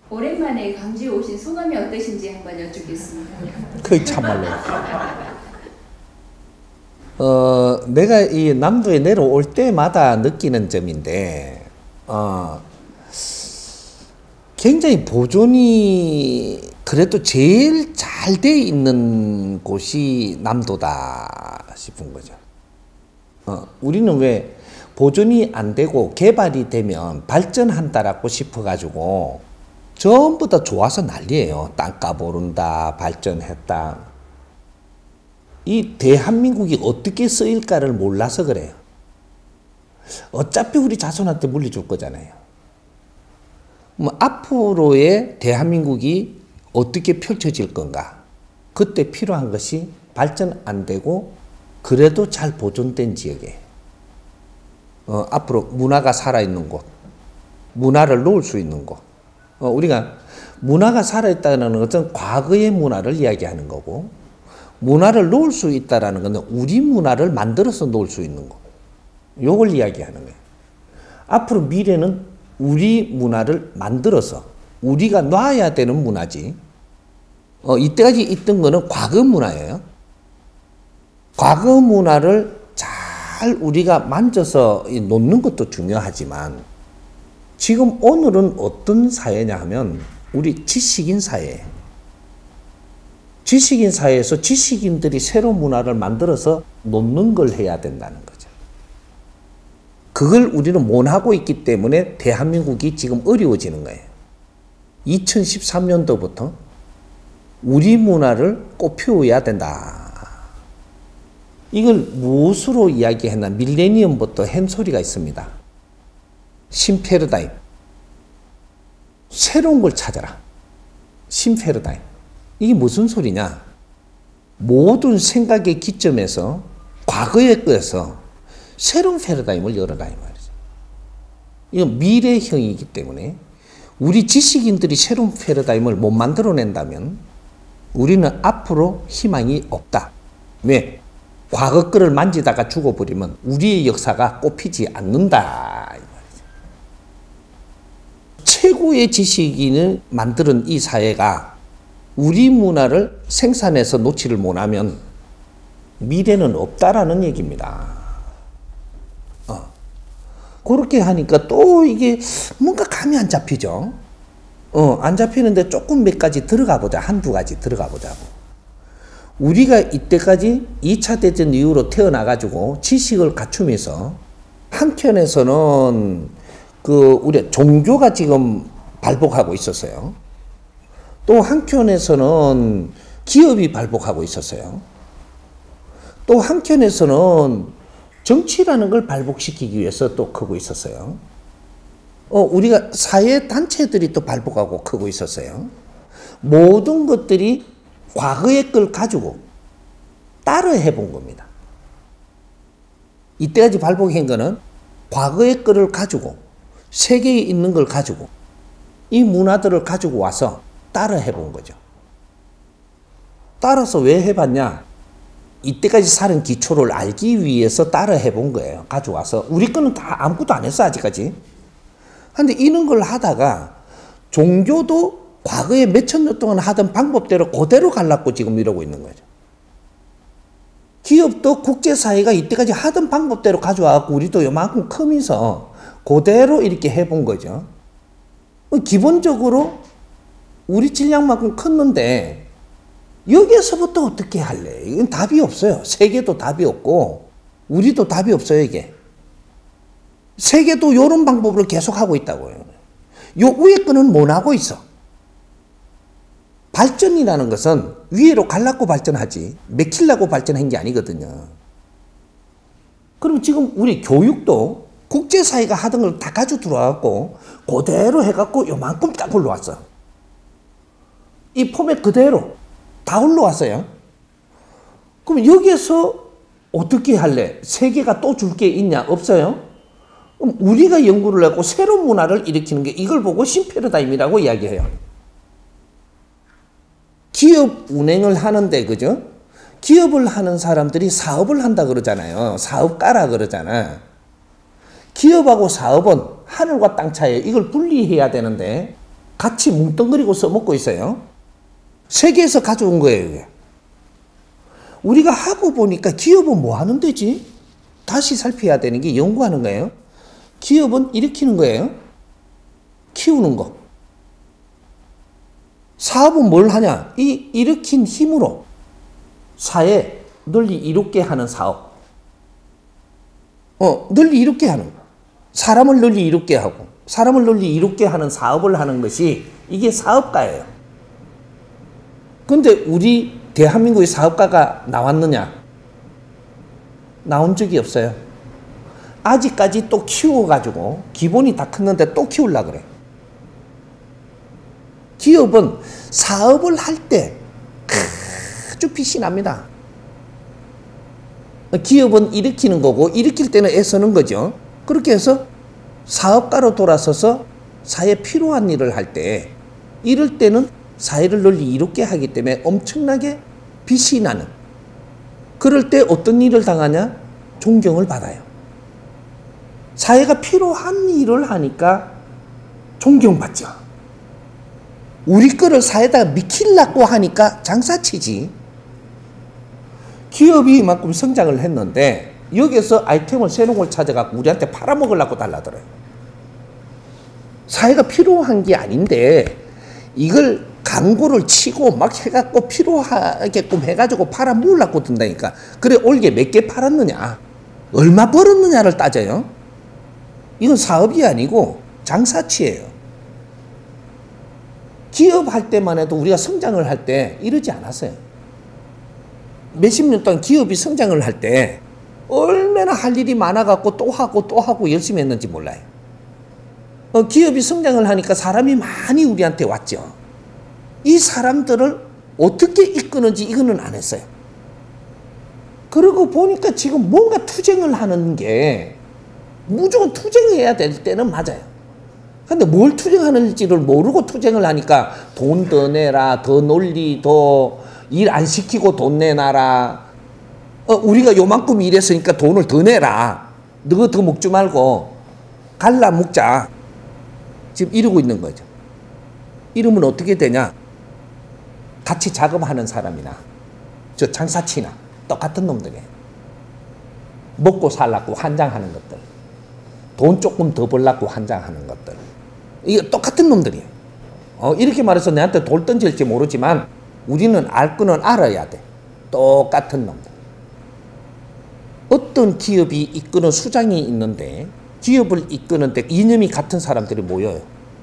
오랜만에 광주에 오신 소감이 어떠신지 한번 여쭙겠습니다. 그 참말로. 내가 이 남도에 내려올 때마다 느끼는 점인데, 굉장히 보존이 그래도 제일 잘 돼 있는 곳이 남도다 싶은 거죠. 우리는 왜 보존이 안 되고 개발이 되면 발전한다라고 싶어가지고 전부 다 좋아서 난리예요. 땅값 오른다, 발전했다. 이 대한민국이 어떻게 쓰일까를 몰라서 그래요. 어차피 우리 자손한테 물려줄 거잖아요. 뭐 앞으로의 대한민국이 어떻게 펼쳐질 건가? 그때 필요한 것이 발전 안 되고 그래도 잘 보존된 지역이에요. 앞으로 문화가 살아있는 곳, 문화를 놓을 수 있는 곳. 우리가 문화가 살아있다는 것은 과거의 문화를 이야기하는 거고, 문화를 놓을 수 있다는 것은 우리 문화를 만들어서 놓을 수 있는 거. 요걸 이야기하는 거예요. 앞으로 미래는 우리 문화를 만들어서 우리가 놔야 되는 문화지. 이때까지 있던 거는 과거 문화예요. 과거 문화를 잘 우리가 만져서 놓는 것도 중요하지만 지금 오늘은 어떤 사회냐 하면 우리 지식인 사회예요. 지식인 사회에서 지식인들이 새로운 문화를 만들어서 놓는 걸 해야 된다는 거죠. 그걸 우리는 못하고 있기 때문에 대한민국이 지금 어려워지는 거예요. 2013년도부터 우리 문화를 꽃피워야 된다. 이걸 무엇으로 이야기했나? 밀레니엄부터 한 소리가 있습니다. 신패러다임. 새로운 걸 찾아라. 신패러다임. 이게 무슨 소리냐? 모든 생각의 기점에서 과거에 거에서 새로운 패러다임을 열어라 이 말이죠. 이건 미래형이기 때문에 우리 지식인들이 새로운 패러다임을 못 만들어낸다면 우리는 앞으로 희망이 없다. 왜? 과거 거를 만지다가 죽어버리면 우리의 역사가 꽃피지 않는다. 이 말이죠. 최고의 지식인을 만드는 이 사회가 우리 문화를 생산해서 놓지를 못하면 미래는 없다라는 얘기입니다. 그렇게 하니까 또 이게 뭔가 감이 안 잡히죠. 안 잡히는데 조금 몇 가지 들어가 보자. 한두 가지 들어가 보자고. 우리가 이때까지 2차 대전 이후로 태어나가지고 지식을 갖추면서 한켠에서는 우리 종교가 지금 발복하고 있었어요. 또 한켠에서는 기업이 발복하고 있었어요. 또 한켠에서는 정치라는 걸 발복시키기 위해서 또 크고 있었어요. 우리가 사회 단체들이 또 발복하고 크고 있었어요. 모든 것들이 과거의 걸 가지고 따라 해본 겁니다. 이때까지 발복한 거는 과거의 거를 가지고 세계에 있는 걸 가지고 이 문화들을 가지고 와서 따라 해본 거죠. 따라서 왜 해봤냐? 이때까지 살은 기초를 알기 위해서 따라 해본 거예요. 가져와서. 우리 거는 다 아무것도 안 했어 아직까지. 근데 이런 걸 하다가 종교도 과거에 몇천 년 동안 하던 방법대로 그대로 가려고 지금 이러고 있는 거죠. 기업도 국제사회가 이때까지 하던 방법대로 가져와서 우리도 요만큼 크면서 그대로 이렇게 해본 거죠. 기본적으로 우리 질량만큼 컸는데 여기에서부터 어떻게 할래? 이건 답이 없어요. 세계도 답이 없고 우리도 답이 없어요. 이게. 세계도 이런 방법으로 계속하고 있다고요. 요 위에 거는 못 하고 있어. 발전이라는 것은 위로 가려고 발전하지 맥히려고 발전한 게 아니거든요. 그럼 지금 우리 교육도 국제사회가 하던 걸 다 가지고 들어와갖고 그대로 해갖고 요만큼 딱 올라왔어. 이 포맷 그대로 다 올라왔어요. 그럼 여기에서 어떻게 할래? 세계가 또 줄 게 있냐? 없어요? 그럼 우리가 연구를 하고 새로운 문화를 일으키는 게 이걸 보고 신패러다임이라고 이야기해요. 기업 운행을 하는데, 그죠? 기업을 하는 사람들이 사업을 한다 그러잖아요. 사업가라 그러잖아. 기업하고 사업은 하늘과 땅 차이에 이걸 분리해야 되는데 같이 뭉뚱그리고 써먹고 있어요. 세계에서 가져온 거예요. 이게. 우리가 하고 보니까 기업은 뭐 하는 데지? 다시 살펴야 되는 게 연구하는 거예요. 기업은 일으키는 거예요. 키우는 거. 사업은 뭘 하냐? 이 일으킨 힘으로 사회 널리 이롭게 하는 사업. 널리 이롭게 하는 거. 사람을 널리 이롭게 하고 사람을 널리 이롭게 하는 사업을 하는 것이 이게 사업가예요. 근데 우리 대한민국의 사업가가 나왔느냐? 나온 적이 없어요. 아직까지 또 키워가지고 기본이 다 컸는데 또 키우려고 그래. 기업은 사업을 할 때 아주 빛이 납니다. 기업은 일으키는 거고 일으킬 때는 애쓰는 거죠. 그렇게 해서 사업가로 돌아서서 사회에 필요한 일을 할 때 이럴 때는 사회를 널리 이롭게 하기 때문에 엄청나게 빛이 나는, 그럴 때 어떤 일을 당하냐? 존경을 받아요. 사회가 필요한 일을 하니까 존경받죠. 우리 거를 사회에다가 미키려고 하니까 장사치지. 기업이 이만큼 성장을 했는데 여기서 아이템을 새로운 걸 찾아갖고 우리한테 팔아먹으려고 달라들어요. 사회가 필요한 게 아닌데 이걸 광고를 치고 막 해갖고 필요하게끔 해가지고 팔아먹으려고 든다니까. 그래 올게 몇 개 팔았느냐, 얼마 벌었느냐를 따져요. 이건 사업이 아니고 장사치예요. 기업 할 때만 해도 우리가 성장을 할 때 이러지 않았어요. 몇십 년 동안 기업이 성장을 할 때 얼마나 할 일이 많아갖고 또 하고 열심히 했는지 몰라요. 기업이 성장을 하니까 사람이 많이 우리한테 왔죠. 이 사람들을 어떻게 이끄는지 이거는 안 했어요. 그러고 보니까 지금 뭔가 투쟁을 하는 게 무조건 투쟁해야 될 때는 맞아요. 근데 뭘 투쟁하는지를 모르고 투쟁을 하니까 돈 더 내라, 더 논리, 더 일 안 시키고 돈 내놔라. 우리가 요만큼 일했으니까 돈을 더 내라. 너 더 먹지 말고 갈라 먹자. 지금 이러고 있는 거죠. 이러면 어떻게 되냐? 같이 작업하는 사람이나 저 장사치나 똑같은 놈들이에요. 먹고 살라고 환장하는 것들, 돈 조금 더 벌라고 환장하는 것들, 이게 똑같은 놈들이에요. 이렇게 말해서 내한테 돌 던질지 모르지만 우리는 알 거는 알아야 돼. 똑같은 놈들. 어떤 기업이 이끄는 수장이 있는데 기업을 이끄는데 이념이 같은 사람들이 모여요.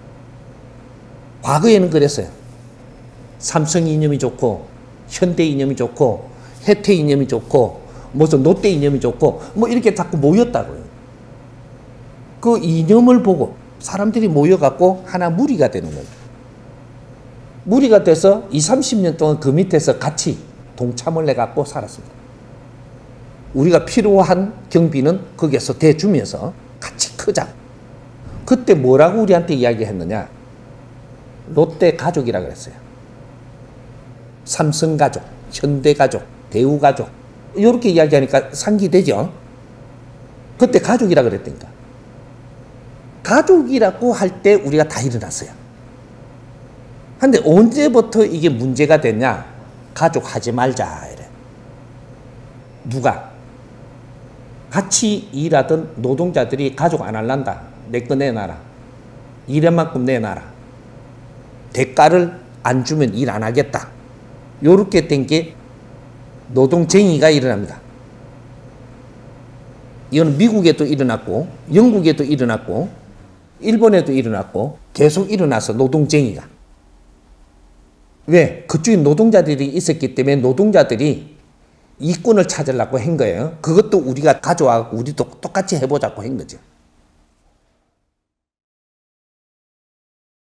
과거에는 그랬어요. 삼성 이념이 좋고 현대 이념이 좋고 혜태 이념이 좋고 무슨 롯데 이념이 좋고 뭐 이렇게 자꾸 모였다고요. 그 이념을 보고 사람들이 모여갖고 하나 무리가 되는 거예요. 무리가 돼서 20, 30년 동안 그 밑에서 같이 동참을 해갖고 살았습니다. 우리가 필요한 경비는 거기에서 대주면서 같이 크자. 그때 뭐라고 우리한테 이야기했느냐? 롯데 가족이라 그랬어요. 삼성 가족, 현대 가족, 대우 가족 이렇게 이야기하니까 상기되죠? 그때 가족이라 그랬다니까. 가족이라고 할 때 우리가 다 일어났어요. 근데 언제부터 이게 문제가 됐냐? 가족 하지 말자 이래. 누가? 같이 일하던 노동자들이 가족 안 할란다. 내 거 내놔라. 일한 만큼 내놔라. 대가를 안 주면 일 안 하겠다. 요렇게 된 게 노동쟁의가 일어납니다. 이건 미국에도 일어났고 영국에도 일어났고 일본에도 일어났고 계속 일어나서 노동쟁의가. 왜? 그쪽에 노동자들이 있었기 때문에 노동자들이 이권을 찾으려고 한 거예요. 그것도 우리가 가져와서 우리도 똑같이 해보자고 한 거죠.